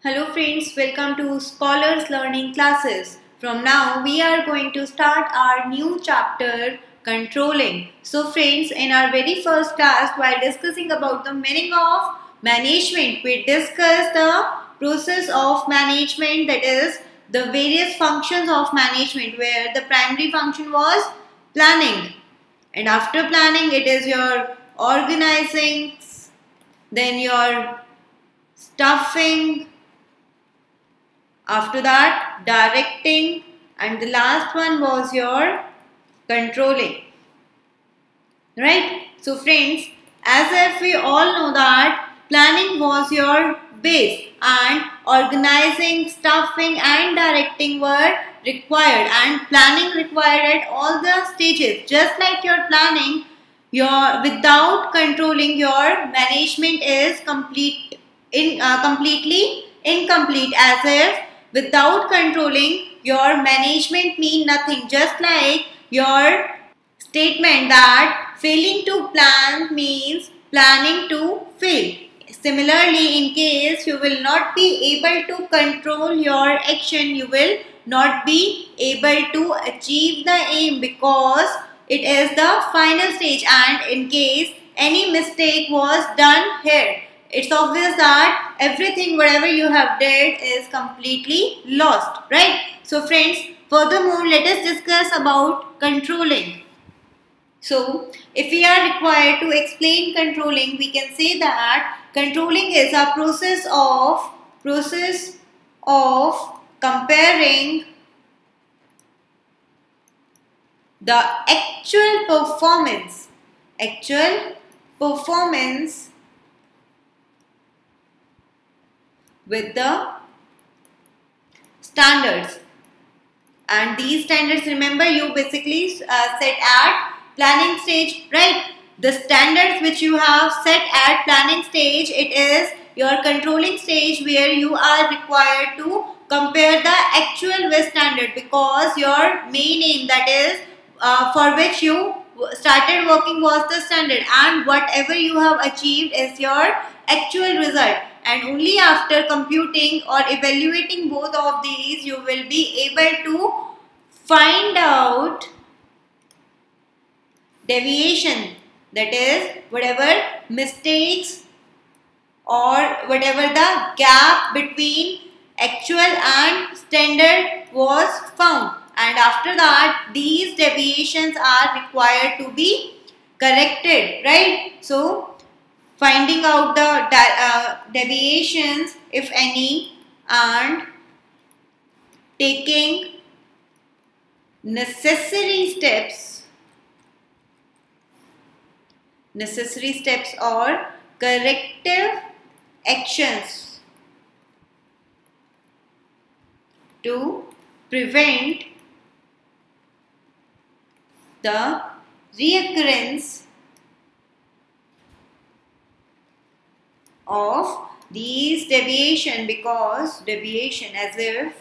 Hello friends, welcome to Scholars Learning Classes. From now we are going to start our new chapter, Controlling. So friends, in our very first class, while discussing about the meaning of management, we discussed the process of management, that is the various functions of management, where the primary function was planning. And after planning, it is your organizing, then your stuffing, after that directing, and the last one was your controlling. Right? So friends, as if we all know that planning was your base and organizing, stuffing and directing were required, and planning required at all the stages. Just like your planning, without controlling, your management is completely incomplete, as if without controlling, your management mean nothing. Just like your statement that failing to plan means planning to fail. Similarly, in case you will not be able to control your action, you will not be able to achieve the aim, because it is the final stage, and in case any mistake was done here, it's obvious that everything whatever you have did is completely lost, right? So friends, furthermore, let us discuss about controlling. So if we are required to explain controlling, we can say that controlling is a process of comparing the actual performance with the standards. And these standards, remember, you basically set at planning stage, right? The standards which you have set at planning stage, it is your controlling stage, where you are required to compare the actual with standard, because your main aim, that is for which you started working, was the standard, and whatever you have achieved is your actual result. And only after computing or evaluating both of these, you will be able to find out deviation, that is whatever mistakes or whatever the gap between actual and standard was found. And after that, these deviations are required to be corrected, right? So finding out the deviations, if any, and taking necessary steps or corrective actions to prevent the reoccurrence of these deviation, because deviation as if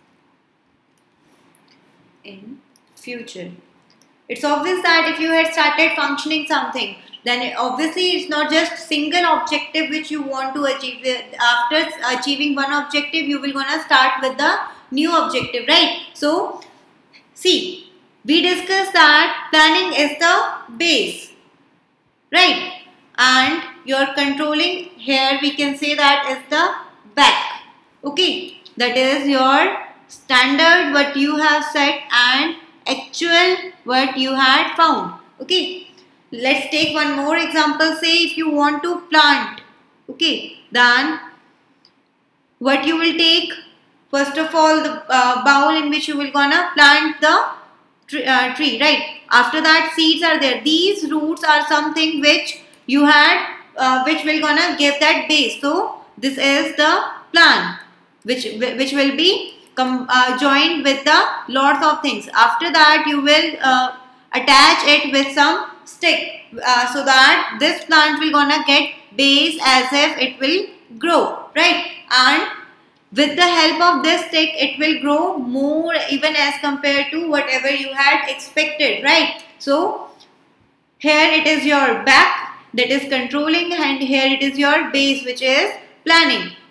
in future. It's obvious that if you had started functioning something, then obviously it's not just single objective which you want to achieve. After achieving one objective, you will gonna start with the new objective, right? So see, we discussed that planning is the base, right? And your controlling, here we can say that is the back. Okay, that is your standard what you have set and actual what you had found. Okay, let's take one more example. Say if you want to plant, okay, then what you will take? First of all, the bowl in which you will gonna plant the tree, right? After that, seeds are there. These roots are something which you had, which will gonna give that base. So this is the plan, which will be joined with the lots of things. After that, you will attach it with some stick, so that this plant will gonna get base, as if it will grow, right? And with the help of this stick, it will grow more, even as compared to whatever you had expected, right? So here it is your back, that is controlling, and here it is your base, which is planning.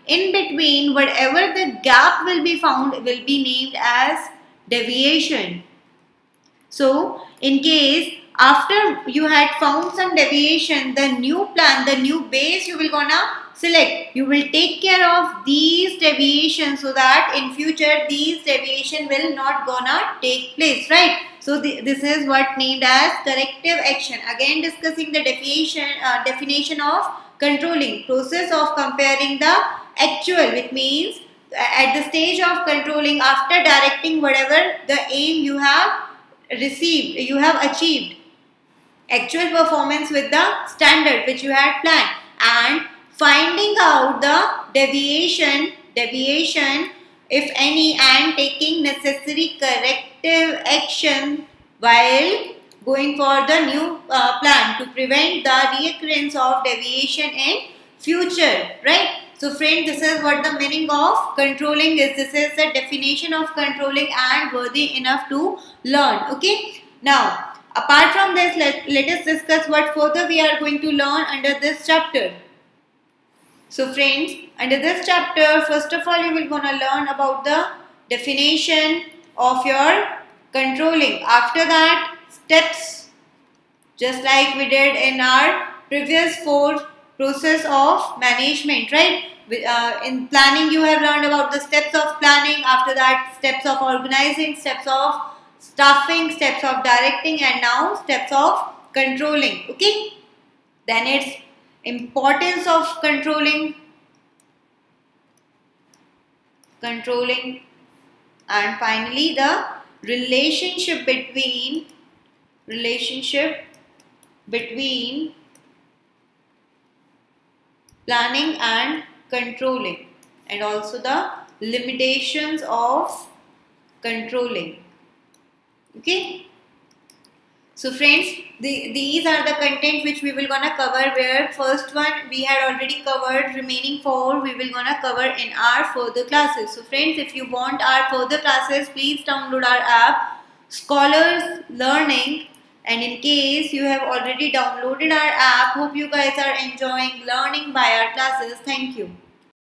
in between whatever the gap will be found will be named as deviation. So in case after you had found some deviation, the new plan, the new base you will gonna select, you will take care of these deviations so that in future these deviation will not gonna take place, right? So this is what named as corrective action. Again discussing the definition of controlling, process of comparing the actual, which means at the stage of controlling, after directing whatever the aim you have received, you have achieved actual performance with the standard which you had planned, and finding out the deviation if any, and taking necessary corrective action while going for the new plan to prevent the reoccurrence of deviation in future, right? So friends, this is what the meaning of controlling is. This is the definition of controlling and worthy enough to learn. Okay. Now, apart from this, let us discuss what further we are going to learn under this chapter. So friends, under this chapter, first of all, you will gonna learn about the definition of your controlling. After that, steps, just like we did in our previous 4 process of management, right? In planning, you have learned about the steps of planning. After that, steps of organizing, steps of staffing, steps of directing, and now steps of controlling. Okay. Then it's importance of controlling, and finally the relationship between planning and controlling, and also the limitations of controlling. Okay. So friends, these are the content which we will gonna cover, where first one we had already covered, remaining 4 we will gonna cover in our further classes. So friends, if you want our further classes, please download our app Scholars Learning, and in case you have already downloaded our app, hope you guys are enjoying learning by our classes. Thank you.